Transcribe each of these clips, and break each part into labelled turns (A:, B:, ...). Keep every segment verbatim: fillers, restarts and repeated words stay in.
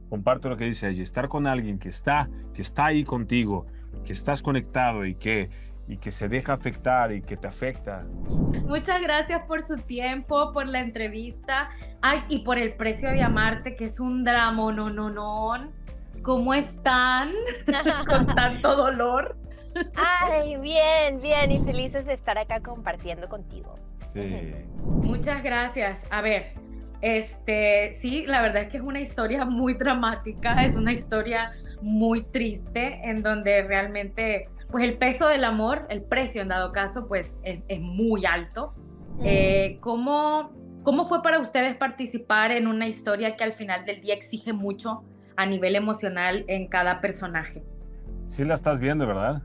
A: comparto lo que dice ella, estar con alguien que está, que está ahí contigo, que estás conectado y que, y que se deja afectar y que te afecta.
B: Muchas gracias por su tiempo, por la entrevista. Ay, y por el precio de amarte, que es un drama, no, no, no. ¿Cómo están? Con tanto dolor.
C: Ay, bien, bien y felices de estar acá compartiendo contigo.
A: Sí.
B: Muchas gracias. A ver, este, sí, la verdad es que es una historia muy dramática, es una historia muy triste, en donde realmente, pues el peso del amor, el precio en dado caso, pues es, es muy alto. Eh, ¿cómo, ¿Cómo fue para ustedes participar en una historia que al final del día exige mucho a nivel emocional en cada personaje?
A: Sí la estás viendo, ¿verdad?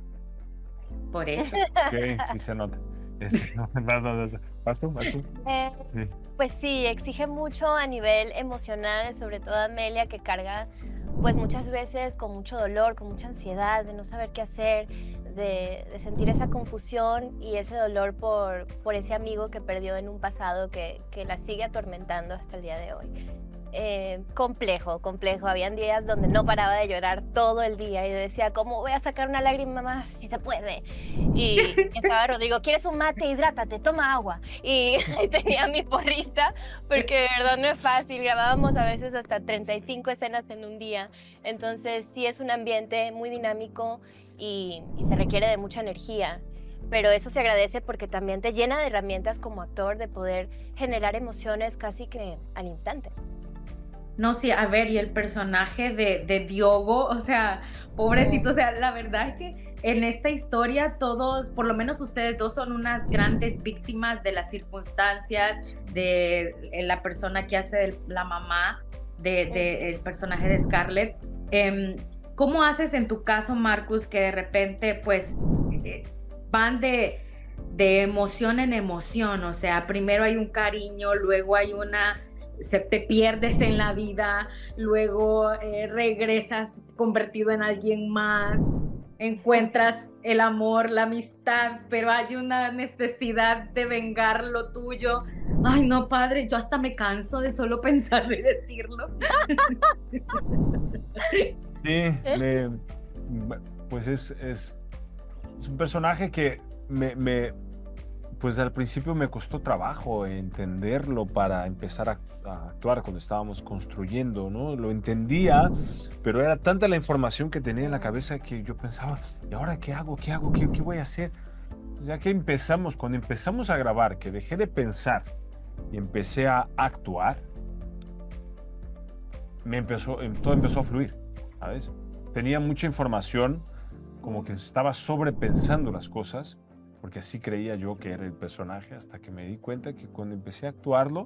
B: Por eso.
A: Ok, sí se nota. Este, no, vas, vas, vas, vas tú, vas tú.
C: Eh,
A: Sí.
C: Pues sí, exige mucho a nivel emocional, sobre todo Amelia, que carga pues muchas veces con mucho dolor, con mucha ansiedad, de no saber qué hacer, de, de sentir esa confusión y ese dolor por, por ese amigo que perdió en un pasado que, que la sigue atormentando hasta el día de hoy. Eh, complejo, complejo. Habían días donde no paraba de llorar todo el día y decía, ¿cómo voy a sacar una lágrima más si se puede? Y estaba Rodrigo, ¿quieres un mate? Hidrátate, toma agua. Y tenía mi porrista, porque de verdad no es fácil. Grabábamos a veces hasta treinta y cinco escenas en un día. Entonces sí es un ambiente muy dinámico y, y se requiere de mucha energía. Pero eso se agradece porque también te llena de herramientas como actor de poder generar emociones casi que al instante.
B: No, sí, a ver, y el personaje de, de Diogo, o sea, pobrecito, o sea, la verdad es que en esta historia todos, por lo menos ustedes dos, son unas grandes víctimas de las circunstancias, de la persona que hace de la mamá del de, de personaje de Scarlett. Eh, ¿Cómo haces en tu caso, Marcus, que de repente, pues, eh, van de, de emoción en emoción? O sea, primero hay un cariño, luego hay una se te pierdes en la vida, luego eh, regresas convertido en alguien más, encuentras el amor, la amistad, pero hay una necesidad de vengar lo tuyo. Ay, no, padre, yo hasta me canso de solo pensar y decirlo.
A: Sí, le, pues es, es, es un personaje que me, me, pues al principio me costó trabajo entenderlo para empezar a, a actuar cuando estábamos construyendo, ¿no? Lo entendía, pero era tanta la información que tenía en la cabeza que yo pensaba, ¿y ahora qué hago? ¿Qué hago? ¿Qué, qué voy a hacer? Ya que empezamos, cuando empezamos a grabar, que dejé de pensar y empecé a actuar, me empezó, todo empezó a fluir, ¿sabes? Tenía mucha información, como que estaba sobrepensando las cosas, porque así creía yo que era el personaje, hasta que me di cuenta que cuando empecé a actuarlo,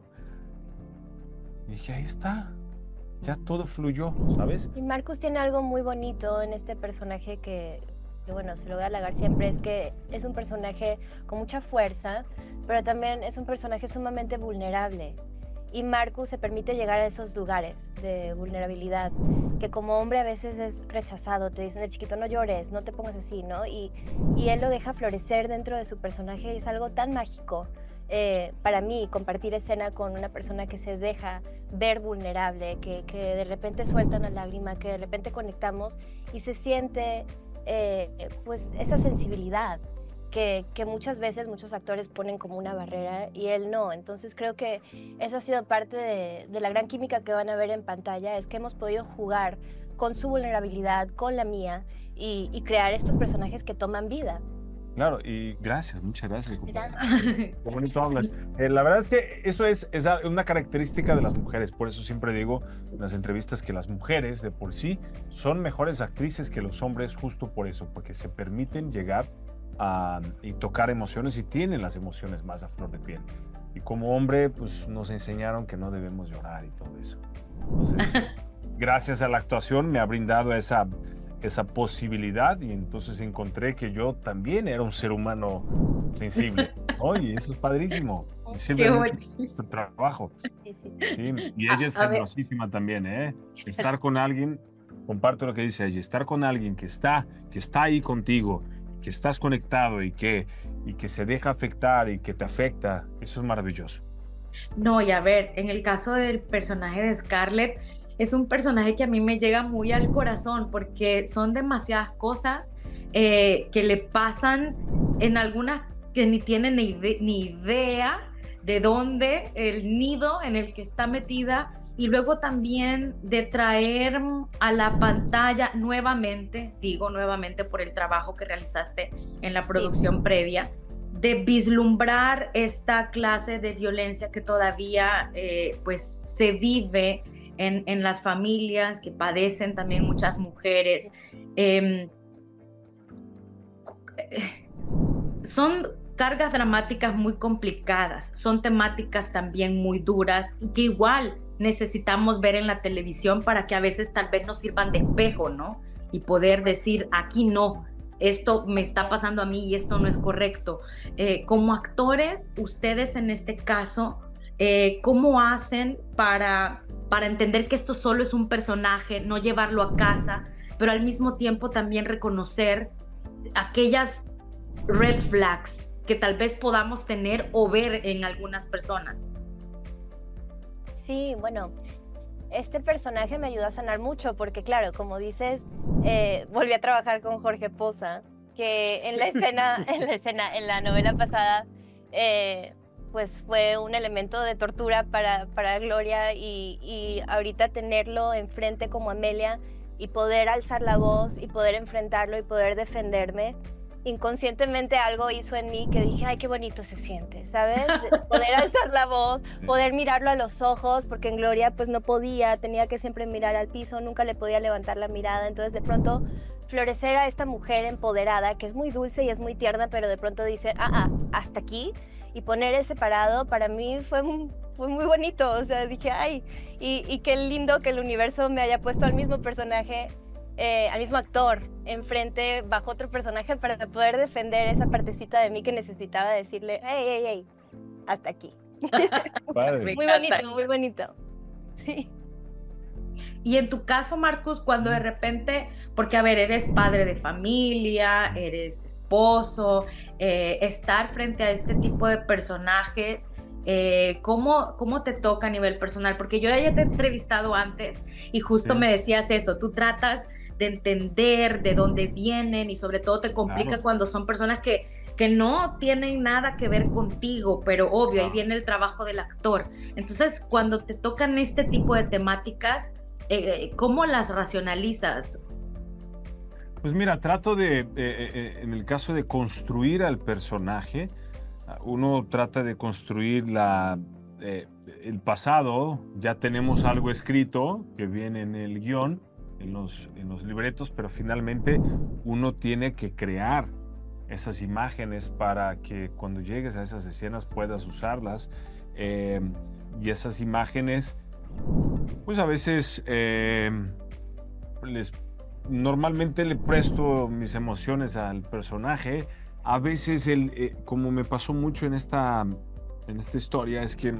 A: dije, ahí está, ya todo fluyó, ¿sabes?
C: Y Marcus tiene algo muy bonito en este personaje que, que, bueno, se lo voy a halagar siempre, es que es un personaje con mucha fuerza, pero también es un personaje sumamente vulnerable. Y Marcus se permite llegar a esos lugares de vulnerabilidad, que como hombre a veces es rechazado, te dicen de chiquito no llores, no te pongas así, ¿no? Y, y él lo deja florecer dentro de su personaje y es algo tan mágico. Eh, para mí, compartir escena con una persona que se deja ver vulnerable, que, que de repente suelta una lágrima, que de repente conectamos y se siente eh, pues esa sensibilidad. Que, que muchas veces muchos actores ponen como una barrera y él no. Entonces creo que eso ha sido parte de, de la gran química que van a ver en pantalla, es que hemos podido jugar con su vulnerabilidad, con la mía y, y crear estos personajes que toman vida.
A: Claro, y gracias, muchas gracias. Qué bonito hablas. Eh, la verdad es que eso es, es una característica de las mujeres, por eso siempre digo en las entrevistas que las mujeres de por sí son mejores actrices que los hombres, justo por eso, porque se permiten llegar a, y tocar emociones y tienen las emociones más a flor de piel. Y como hombre, pues nos enseñaron que no debemos llorar y todo eso. Entonces, gracias a la actuación me ha brindado esa, esa posibilidad y entonces encontré que yo también era un ser humano sensible. Oye, eso es padrísimo. Me sirve mucho nuestro trabajo. Sí, y ella es generosísima también, ¿eh? Estar con alguien, comparto lo que dice ella, estar con alguien que está, que está ahí contigo, que estás conectado y que, y que se deja afectar y que te afecta, eso es maravilloso.
B: No, y a ver, en el caso del personaje de Scarlett, es un personaje que a mí me llega muy al corazón porque son demasiadas cosas eh, que le pasan en algunas que ni tienen ni, ide ni idea de dónde, el nido en el que está metida, y luego también de traer a la pantalla nuevamente, digo nuevamente por el trabajo que realizaste en la producción sí. previa, de vislumbrar esta clase de violencia que todavía eh, pues se vive en, en las familias, que padecen también muchas mujeres. Eh, son cargas dramáticas muy complicadas, son temáticas también muy duras y que igual necesitamos ver en la televisión para que a veces tal vez nos sirvan de espejo, ¿no? Y poder decir, aquí no, esto me está pasando a mí y esto no es correcto. Eh, como actores, ustedes en este caso, eh, ¿cómo hacen para, para entender que esto solo es un personaje, no llevarlo a casa, pero al mismo tiempo también reconocer aquellas red flags que tal vez podamos tener o ver en algunas personas?
C: Sí, bueno, este personaje me ayudó a sanar mucho porque, claro, como dices, eh, volví a trabajar con Jorge Poza, que en la escena, en la escena, en la novela pasada, eh, pues fue un elemento de tortura para, para Gloria, y, y ahorita tenerlo enfrente como Amelia y poder alzar la voz y poder enfrentarlo y poder defenderme, inconscientemente algo hizo en mí que dije, ay, qué bonito se siente, ¿sabes? Poder alzar la voz, poder mirarlo a los ojos, porque en Gloria pues no podía, tenía que siempre mirar al piso, nunca le podía levantar la mirada. Entonces de pronto florecer a esta mujer empoderada, que es muy dulce y es muy tierna, pero de pronto dice, ah, ah, hasta aquí, y poner ese parado, para mí fue, fue muy bonito. O sea, dije, ay, y, y qué lindo que el universo me haya puesto al mismo personaje, Eh, al mismo actor enfrente bajo otro personaje para poder defender esa partecita de mí que necesitaba decirle, hey, hey, hey, hasta aquí.
A: Padre.
C: Muy bonito, muy bonito. Sí.
B: Y en tu caso, Marcus, cuando de repente, porque a ver, eres padre de familia, eres esposo, eh, estar frente a este tipo de personajes, Eh, ¿cómo, ¿cómo te toca a nivel personal? Porque yo ya te he entrevistado antes y justo sí. me decías eso, tú tratas de entender de dónde vienen y sobre todo te complica claro. cuando son personas que, que no tienen nada que ver contigo, pero obvio, ah. ahí viene el trabajo del actor. Entonces, cuando te tocan este tipo de temáticas, eh, ¿cómo las racionalizas?
A: Pues mira, trato de, eh, eh, en el caso de construir al personaje, uno trata de construir la, eh, el pasado, ya tenemos algo escrito que viene en el guión, en los, en los libretos, pero finalmente uno tiene que crear esas imágenes para que cuando llegues a esas escenas puedas usarlas, eh, y esas imágenes, pues a veces eh, les, normalmente le presto mis emociones al personaje. A veces, el, eh, como me pasó mucho en esta, en esta historia, es que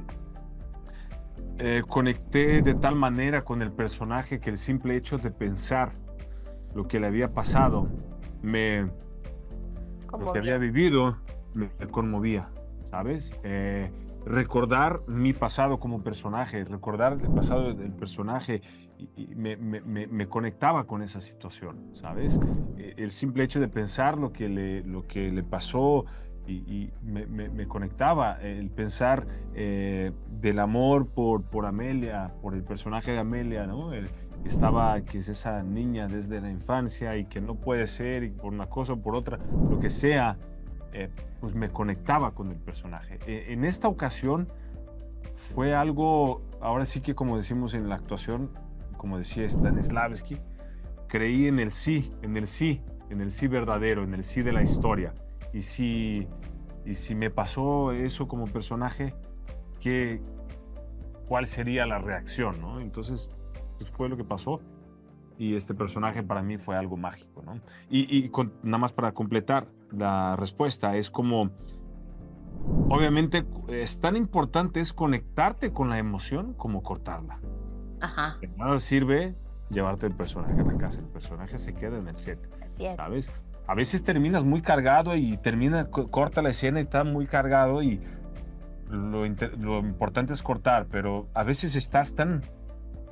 A: eh, conecté de tal manera con el personaje que el simple hecho de pensar lo que le había pasado, me, lo que había vivido, me, me conmovía, ¿sabes? Eh, recordar mi pasado como personaje, recordar el pasado del personaje, y, y me, me, me conectaba con esa situación, ¿sabes? El simple hecho de pensar lo que le, lo que le pasó y, y me, me, me conectaba, el pensar eh, del amor por, por Amelia, por el personaje de Amelia, ¿no? El, estaba, que es esa niña desde la infancia y que no puede ser, y por una cosa o por otra, lo que sea, eh, pues me conectaba con el personaje. Eh, en esta ocasión fue algo, ahora sí que como decimos en la actuación, como decía Stanislavski, creí en el sí, en el sí, en el sí verdadero, en el sí de la historia. Y si, y si me pasó eso como personaje, ¿qué, ¿cuál sería la reacción, ¿no? Entonces, pues fue lo que pasó. Y este personaje para mí fue algo mágico, ¿no? Y, y con, nada más para completar la respuesta, es como, obviamente, es tan importante es conectarte con la emoción como cortarla.
B: Ajá.
A: De nada sirve llevarte el personaje a la casa, el personaje se queda en el set,
C: Así es.
A: ¿sabes? A veces terminas muy cargado y termina, corta la escena y está muy cargado y lo, lo importante es cortar, pero a veces estás tan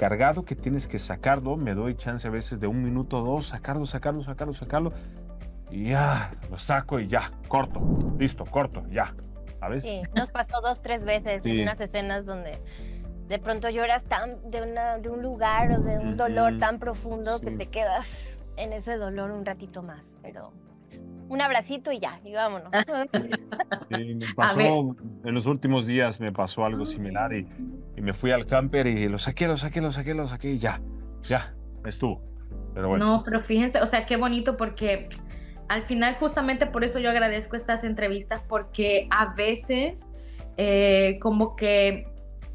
A: cargado que tienes que sacarlo. Me doy chance a veces de un minuto o dos, sacarlo, sacarlo, sacarlo, sacarlo. Y ya, lo saco y ya, corto, listo, corto, ya, ¿sabes?
C: Sí, nos pasó dos, tres veces
A: Sí.
C: en unas escenas donde de pronto lloras tan de, una, de un lugar o de un dolor
A: Ujú.
C: tan profundo
A: Sí.
C: que te quedas en ese dolor un ratito más, pero un abracito y ya, y vámonos.
A: Sí, me
B: A ver.
A: pasó, en los últimos días me pasó algo similar y, y me fui al camper y lo saqué, lo saqué, lo saqué, lo saqué y ya, ya, estuvo. Pero bueno.
B: No, pero fíjense, o sea, qué bonito porque al final justamente por eso yo agradezco estas entrevistas porque a veces eh, como que,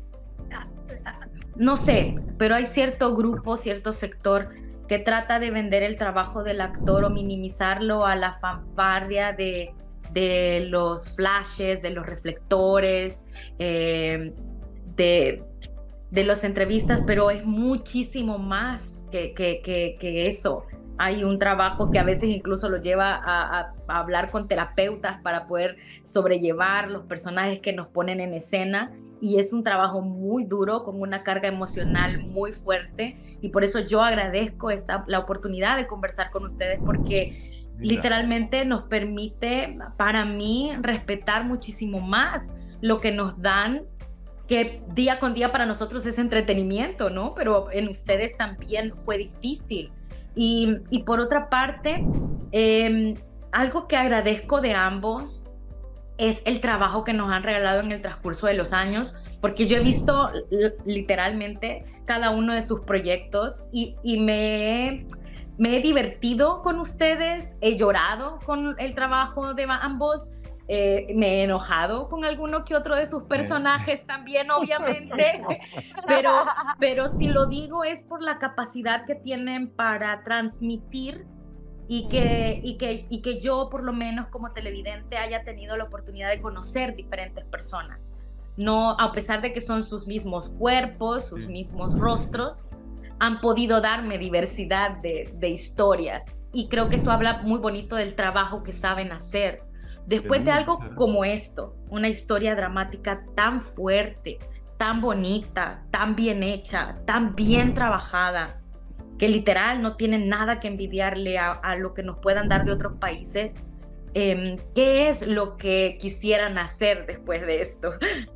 B: no sé, pero hay cierto grupo, cierto sector que trata de vender el trabajo del actor o minimizarlo a la fanfarria de, de los flashes, de los reflectores, eh, de, de las entrevistas, pero es muchísimo más que, que, que, que eso. Hay un trabajo que a veces incluso lo lleva a, a, a hablar con terapeutas para poder sobrellevar los personajes que nos ponen en escena, y es un trabajo muy duro, con una carga emocional muy fuerte, y por eso yo agradezco esta, la oportunidad de conversar con ustedes, porque
A: Mira.
B: literalmente nos permite, para mí, respetar muchísimo más lo que nos dan, que día con día para nosotros es entretenimiento, ¿no? Pero en ustedes también fue difícil. Y, y por otra parte, eh, algo que agradezco de ambos es el trabajo que nos han regalado en el transcurso de los años, porque yo he visto literalmente cada uno de sus proyectos y, y me, he, me he divertido con ustedes, he llorado con el trabajo de ambos, eh, me he enojado con alguno que otro de sus personajes también, obviamente, pero, pero si lo digo es por la capacidad que tienen para transmitir. Y que, y, que, y que yo, por lo menos como televidente, haya tenido la oportunidad de conocer diferentes personas. No, a pesar de que son sus mismos cuerpos, sus
A: Sí.
B: mismos rostros, han podido darme diversidad de, de historias. Y creo que eso habla muy bonito del trabajo que saben hacer. Después de algo como esto, una historia dramática tan fuerte, tan bonita, tan bien hecha, tan bien trabajada, que literal no tienen nada que envidiarle a, a lo que nos puedan dar de otros países. Eh, ¿Qué es lo que quisieran hacer después de esto?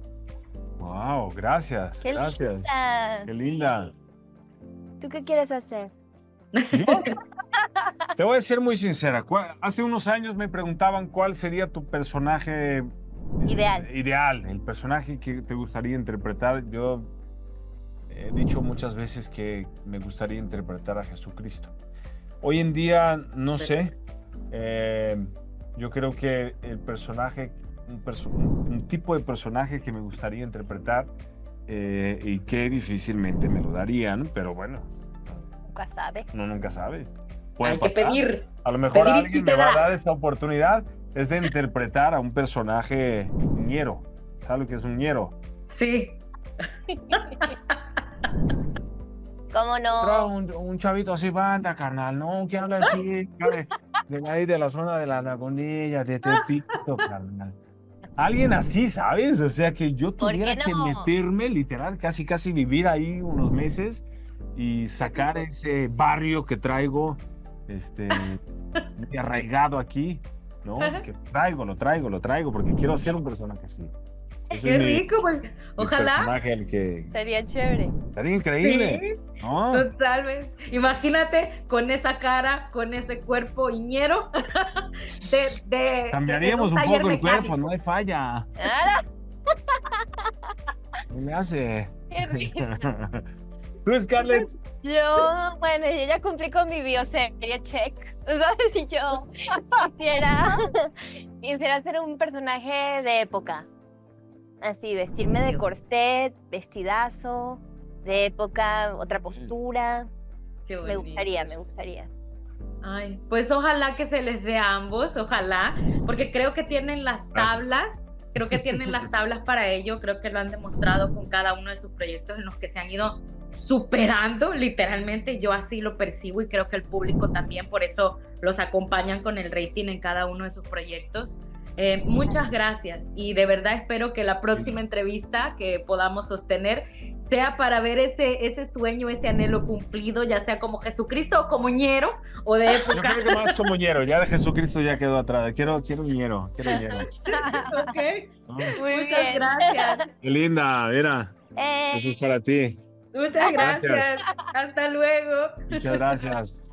A: Wow, gracias,
C: ¡Qué
A: gracias.
C: lindas!
A: Qué linda.
C: ¿Tú qué quieres hacer?
A: Yo te voy a ser muy sincera. cua- Hace unos años me preguntaban cuál sería tu personaje eh,
C: Ideal.
A: ideal, el personaje que te gustaría interpretar. Yo he dicho muchas veces que me gustaría interpretar a Jesucristo. Hoy en día no sé. Eh, yo creo que el personaje, un, perso- un- un tipo de personaje que me gustaría interpretar eh, y que difícilmente me lo darían, pero bueno,
C: Nunca sabe.
A: uno nunca sabe. Puede
B: Hay que
A: pasar.
B: pedir.
A: A lo mejor
B: Pedir y
A: alguien
B: sí te
A: me va a
B: dará.
A: dar esa oportunidad, es de interpretar a un personaje ñero. ¿Sabes lo que es un ñero?
B: Sí.
C: ¿Cómo
A: Pero
C: no?
A: un, un chavito así, banda, carnal, ¿no? Que habla así, de, de ahí de la zona de la Lagunilla, de Tepito, carnal. Alguien así, ¿sabes? O sea, que yo
C: ¿Por
A: tuviera
C: qué
A: que
C: no?
A: meterme, literal, casi, casi vivir ahí unos meses y sacar ese barrio que traigo, este, muy arraigado aquí, ¿no? Que traigo, lo traigo, lo traigo, porque quiero hacer un personaje así. Ese
B: Qué
A: es mi-
B: rico, pues.
A: mi
B: Ojalá.
A: personaje, el que
C: Sería chévere.
A: estaría increíble,
B: Sí,
A: ¿no?
B: totalmente. Imagínate con esa cara, con ese cuerpo iñero. De, de,
A: Cambiaríamos
B: de
A: un
B: taller
A: poco el
B: mecánico.
A: cuerpo, no hay falla.
C: ¡Ara!
A: No me hace.
C: ¡Qué risa!
A: Tú, Scarlett,
C: Yo, bueno, yo ya cumplí con mi bioserie, check. ¿Sabes? Y yo quisiera, quisiera ser un personaje de época. Así, vestirme de corset, vestidazo, de época, otra postura.
B: Qué
C: Me
B: bonito.
C: gustaría, me gustaría.
B: Ay, pues ojalá que se les dé a ambos, ojalá, porque creo que tienen las
A: Gracias.
B: tablas, creo que tienen las tablas para ello, creo que lo han demostrado con cada uno de sus proyectos en los que se han ido superando, literalmente, yo así lo percibo y creo que el público también, por eso los acompañan con el rating en cada uno de sus proyectos. Eh, muchas gracias y de verdad espero que la próxima entrevista que podamos sostener sea para ver ese, ese sueño, ese anhelo cumplido, ya sea como Jesucristo o como ñero o de época.
A: Yo creo que más como ñero, ya de Jesucristo ya quedó atrás. Quiero, quiero ñero, quiero ñero.
B: Okay.
A: ¿No?
B: Muy Muchas bien. Gracias.
A: Qué linda, mira.
C: Eh.
A: Eso es para ti.
B: Muchas gracias. gracias. Hasta luego.
A: Muchas gracias.